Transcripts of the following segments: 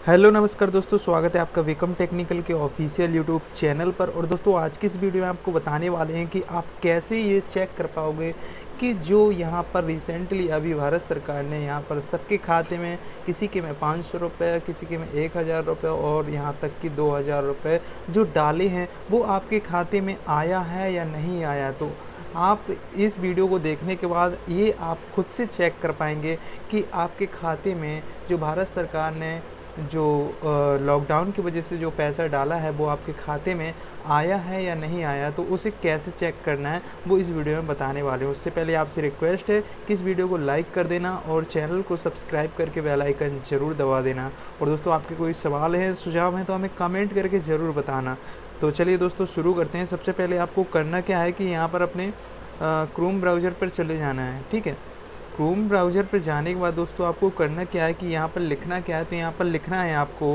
Hello नमस्कार दोस्तों, स्वागत है आपका विक्रम टेक्निकल के ऑफिशियल यूट्यूब चैनल पर। और दोस्तों आज की इस वीडियो में आपको बताने वाले हैं कि आप कैसे ये चेक कर पाओगे कि जो यहाँ पर रिसेंटली अभी भारत सरकार ने यहाँ पर सबके खाते में, किसी के में 500 रुपये, किसी के में 1000 रुपये और यहाँ तक कि 2000 रुपये जो डाले हैं वो आपके खाते में आया है या नहीं आया। तो आप इस वीडियो को देखने के बाद ये आप खुद से चेक कर पाएंगे कि आपके खाते में जो भारत सरकार ने जो लॉकडाउन की वजह से जो पैसा डाला है वो आपके खाते में आया है या नहीं आया। तो उसे कैसे चेक करना है वो इस वीडियो में बताने वाले हूँ। उससे पहले आपसे रिक्वेस्ट है कि इस वीडियो को लाइक कर देना और चैनल को सब्सक्राइब करके बेल आइकन ज़रूर दबा देना। और दोस्तों आपके कोई सवाल हैं, सुझाव हैं तो हमें कमेंट करके ज़रूर बताना। तो चलिए दोस्तों शुरू करते हैं। सबसे पहले आपको करना क्या है कि यहाँ पर अपने क्रोम ब्राउज़र पर चले जाना है। ठीक है, क्रोम ब्राउज़र पर जाने के बाद दोस्तों आपको करना क्या है कि यहाँ पर लिखना क्या है, तो यहाँ पर लिखना है आपको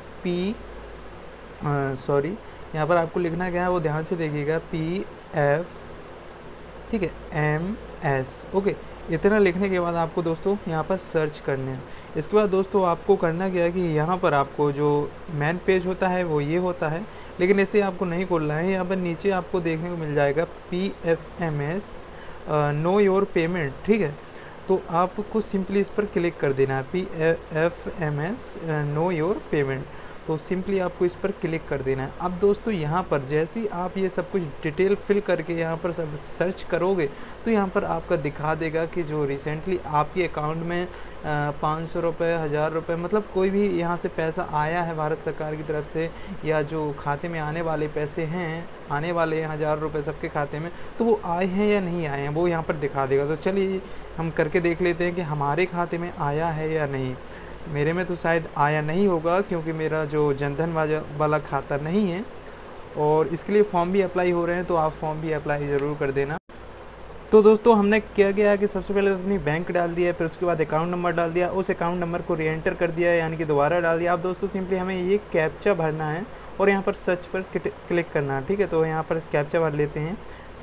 यहाँ पर आपको लिखना क्या है वो ध्यान से देखिएगा, PF, ठीक है, MS। ओके, इतना लिखने के बाद आपको दोस्तों यहाँ पर सर्च करना है। इसके बाद दोस्तों आपको करना क्या है कि यहाँ पर आपको जो मेन पेज होता है वो ये होता है, लेकिन इसे आपको नहीं खोलना है। यहाँ पर नीचे आपको देखने को मिल जाएगा PFMS नो योर पेमेंट। ठीक है, तो आपको सिंपली इस पर क्लिक कर देना है, PFMS नो योर पेमेंट। तो सिंपली आपको इस पर क्लिक कर देना है। अब दोस्तों यहाँ पर जैसे ही आप ये सब कुछ डिटेल फिल करके यहाँ पर सब सर्च करोगे तो यहाँ पर आपका दिखा देगा कि जो रिसेंटली आपके अकाउंट में 500 रुपये, 1000 रुपये, मतलब कोई भी यहाँ से पैसा आया है भारत सरकार की तरफ से, या जो खाते में आने वाले पैसे हैं, आने वाले हैं 1000 रुपये सबके खाते में, तो वो आए हैं या नहीं आए हैं वो यहाँ पर दिखा देगा। तो चलिए हम करके देख लेते हैं कि हमारे खाते में आया है या नहीं। मेरे में तो शायद आया नहीं होगा क्योंकि मेरा जो जनधन वाला खाता नहीं है, और इसके लिए फॉर्म भी अप्लाई हो रहे हैं, तो आप फॉर्म भी अप्लाई ज़रूर कर देना। तो दोस्तों हमने क्या किया है कि सबसे पहले अपनी बैंक डाल दिया है, फिर उसके बाद अकाउंट नंबर डाल दिया, उस अकाउंट नंबर को री एंटर कर दिया है, यानी कि दोबारा डाल दिया। अब दोस्तों सिंपली हमें ये कैप्चा भरना है और यहाँ पर सर्च पर क्लिक करना है। ठीक है, तो यहाँ पर कैप्चा भर लेते हैं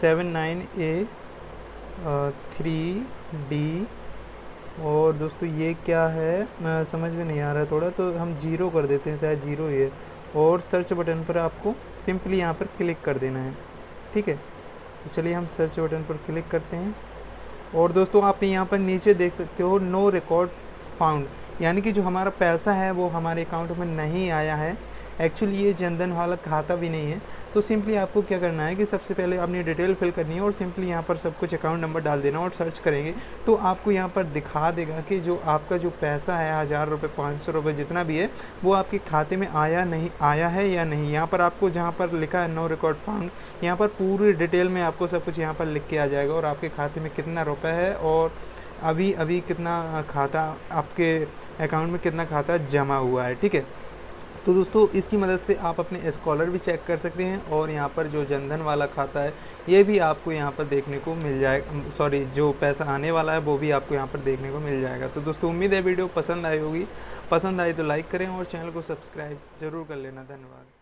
79A3D। और दोस्तों ये क्या है समझ में नहीं आ रहा है थोड़ा, तो हम 0 कर देते हैं, शायद 0 ही है। और सर्च बटन पर आपको सिंपली यहाँ पर क्लिक कर देना है। ठीक है, तो चलिए हम सर्च बटन पर क्लिक करते हैं। और दोस्तों आप यहाँ पर नीचे देख सकते हो नो रिकॉर्ड फाउंड, यानी कि जो हमारा पैसा है वो हमारे अकाउंट में नहीं आया है। एक्चुअली ये जनधन वाला खाता भी नहीं है। तो सिंपली आपको क्या करना है कि सबसे पहले अपनी डिटेल फिल करनी है और सिंपली यहाँ पर सब कुछ अकाउंट नंबर डाल देना और सर्च करेंगे तो आपको यहाँ पर दिखा देगा कि जो आपका जो पैसा है 1000 रुपये, 500 रुपये, जितना भी है वो आपके खाते में आया है या नहीं। यहाँ पर आपको जहाँ पर लिखा है नो रिकॉर्ड फाउंड, यहाँ पर पूरी डिटेल में आपको सब कुछ यहाँ पर लिख के आ जाएगा, और आपके खाते में कितना रुपये है और अभी अभी कितना खाता, आपके अकाउंट में कितना खाता जमा हुआ है। ठीक है, तो दोस्तों इसकी मदद से आप अपने स्कॉलर भी चेक कर सकते हैं, और यहाँ पर जो जनधन वाला खाता है ये भी आपको यहाँ पर देखने को मिल जाएगा, जो पैसा आने वाला है वो भी आपको यहाँ पर देखने को मिल जाएगा। तो दोस्तों उम्मीद है वीडियो पसंद आई होगी, पसंद आई तो लाइक करें और चैनल को सब्सक्राइब जरूर कर लेना। धन्यवाद।